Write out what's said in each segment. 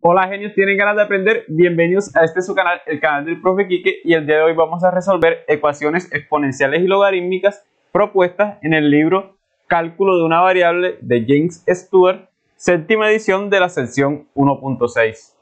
Hola genios, ¿tienen ganas de aprender? Bienvenidos a su canal, el canal del profe Quique, y el día de hoy vamos a resolver ecuaciones exponenciales y logarítmicas propuestas en el libro Cálculo de una variable de James Stewart, séptima edición de la sección 1.6.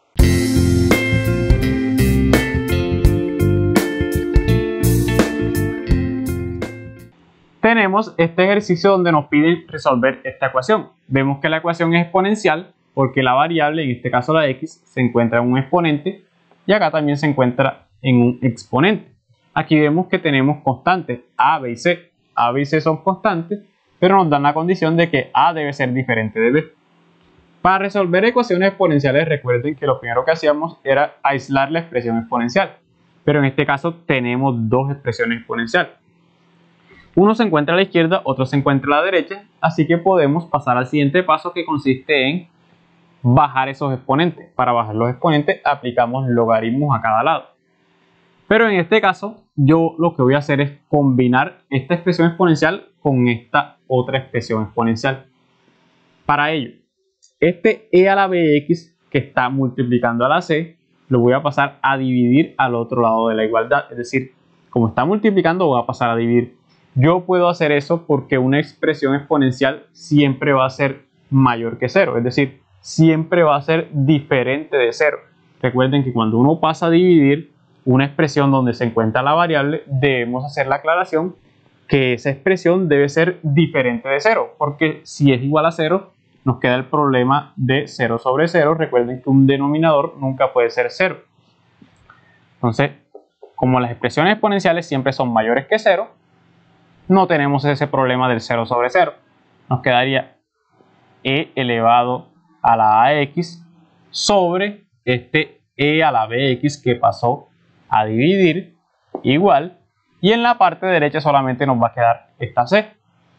Tenemos este ejercicio donde nos piden resolver esta ecuación. Vemos que la ecuación es exponencial porque la variable, en este caso la x, se encuentra en un exponente y acá también se encuentra en un exponente. Aquí vemos que tenemos constantes a, b y c. A, b y c son constantes, pero nos dan la condición de que a debe ser diferente de b. Para resolver ecuaciones exponenciales, recuerden que lo primero que hacíamos era aislar la expresión exponencial, pero en este caso tenemos dos expresiones exponenciales. Uno se encuentra a la izquierda, otro se encuentra a la derecha, así que podemos pasar al siguiente paso, que consiste en bajar esos exponentes. Para bajar los exponentes aplicamos logaritmos a cada lado. Pero en este caso yo lo que voy a hacer es combinar esta expresión exponencial con esta otra expresión exponencial. Para ello, este e a la bx que está multiplicando a la c, lo voy a pasar a dividir al otro lado de la igualdad. Es decir, como está multiplicando, voy a pasar a dividir. Yo puedo hacer eso porque una expresión exponencial siempre va a ser mayor que cero. Es decir, siempre va a ser diferente de cero. Recuerden que cuando uno pasa a dividir una expresión donde se encuentra la variable, debemos hacer la aclaración que esa expresión debe ser diferente de cero, porque si es igual a cero, nos queda el problema de 0 sobre 0. Recuerden que un denominador nunca puede ser 0. Entonces, como las expresiones exponenciales siempre son mayores que 0, no tenemos ese problema del 0 sobre 0. Nos quedaría e elevado a la ax sobre este e a la bx que pasó a dividir igual, y en la parte derecha solamente nos va a quedar esta c.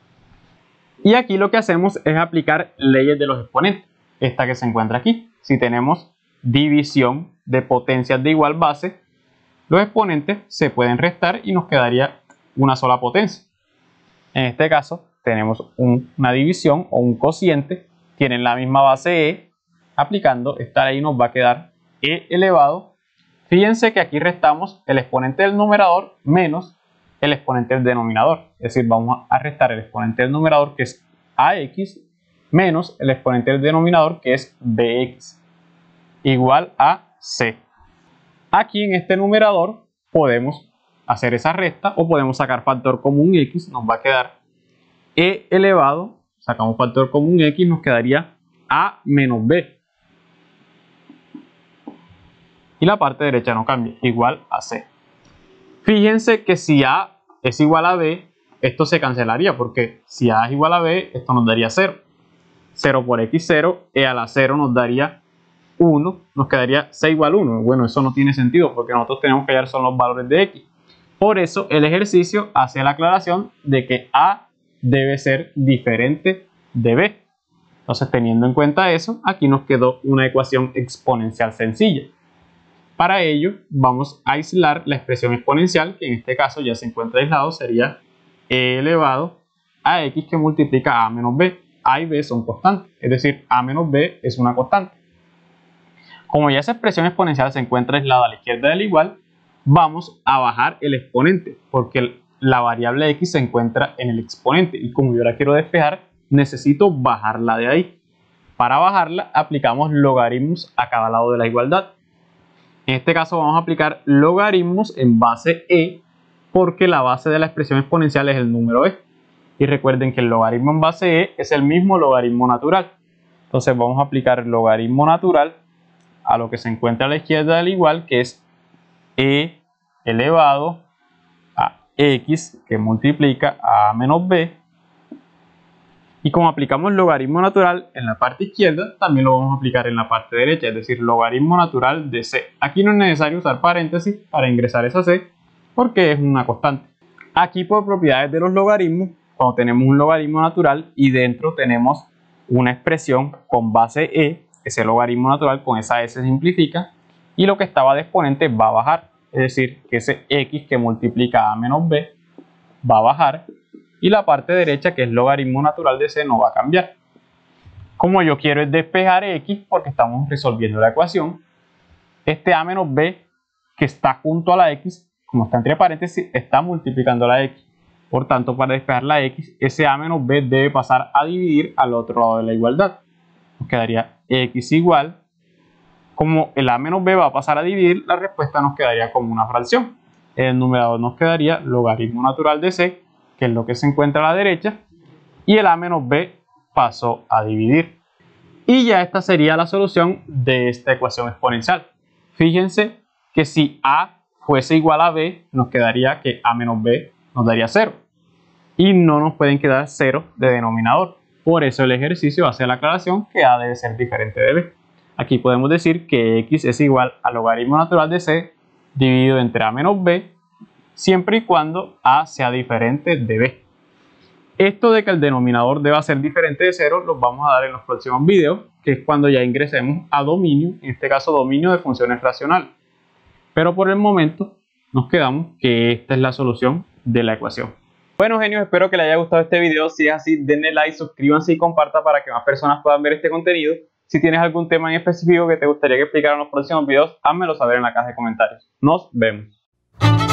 Y aquí lo que hacemos es aplicar leyes de los exponentes, esta que se encuentra aquí. Si tenemos división de potencias de igual base, los exponentes se pueden restar y nos quedaría una sola potencia. En este caso tenemos una división o un cociente, tienen la misma base e, aplicando esta ley nos va a quedar e elevado. Fíjense que aquí restamos el exponente del numerador menos el exponente del denominador. Es decir, vamos a restar el exponente del numerador, que es ax, menos el exponente del denominador, que es bx, igual a c. Aquí en este numerador podemos hacer esa resta o podemos sacar factor común x. Nos va a quedar e elevado, sacamos factor común x, nos quedaría a menos b. Y la parte derecha no cambia, igual a c. Fíjense que si a es igual a b, esto se cancelaría, porque si a es igual a b, esto nos daría 0. 0 por x, 0, e a la 0 nos daría 1, nos quedaría c igual a 1. Bueno, eso no tiene sentido, porque nosotros tenemos que hallar son los valores de x. Por eso el ejercicio hace la aclaración de que a debe ser diferente de b. Entonces, teniendo en cuenta eso, aquí nos quedó una ecuación exponencial sencilla. Para ello vamos a aislar la expresión exponencial, que en este caso ya se encuentra aislado, sería e elevado a x que multiplica a menos b. A y b son constantes, es decir, a menos b es una constante. Como ya esa expresión exponencial se encuentra aislada a la izquierda del igual, vamos a bajar el exponente, porque la variable x se encuentra en el exponente y como yo la quiero despejar, necesito bajarla de ahí. Para bajarla aplicamos logaritmos a cada lado de la igualdad. En este caso vamos a aplicar logaritmos en base e, porque la base de la expresión exponencial es el número e. Y recuerden que el logaritmo en base e es el mismo logaritmo natural. Entonces vamos a aplicar el logaritmo natural a lo que se encuentra a la izquierda del igual, que es e elevado a x que multiplica a menos b. Y como aplicamos logaritmo natural en la parte izquierda, también lo vamos a aplicar en la parte derecha, es decir, logaritmo natural de c. Aquí no es necesario usar paréntesis para ingresar esa c, porque es una constante. Aquí, por propiedades de los logaritmos, cuando tenemos un logaritmo natural y dentro tenemos una expresión con base e, ese logaritmo natural con esa s se simplifica y lo que estaba de exponente va a bajar. Es decir, que ese x que multiplica a menos b va a bajar y la parte derecha, que es logaritmo natural de c, no va a cambiar. Como yo quiero es despejar x porque estamos resolviendo la ecuación, este a menos b que está junto a la x, como está entre paréntesis, está multiplicando la x. Por tanto, para despejar la x, ese a menos b debe pasar a dividir al otro lado de la igualdad. Nos quedaría x igual, como el a menos b va a pasar a dividir, la respuesta nos quedaría como una fracción. En el numerador nos quedaría logaritmo natural de c, que es lo que se encuentra a la derecha, y el a menos b pasó a dividir. Y ya esta sería la solución de esta ecuación exponencial. Fíjense que si a fuese igual a b, nos quedaría que a menos b nos daría 0. Y no nos pueden quedar 0 de denominador. Por eso el ejercicio hace la aclaración que a debe ser diferente de b. Aquí podemos decir que x es igual al logaritmo natural de c dividido entre a menos b, siempre y cuando a sea diferente de b. Esto de que el denominador deba ser diferente de 0 lo vamos a dar en los próximos videos, que es cuando ya ingresemos a dominio, en este caso dominio de funciones racionales. Pero por el momento nos quedamos que esta es la solución de la ecuación. Bueno, genios, espero que les haya gustado este video. Si es así, denle like, suscríbanse y compartan para que más personas puedan ver este contenido. Si tienes algún tema en específico que te gustaría que explicara en los próximos videos, házmelo saber en la caja de comentarios. Nos vemos.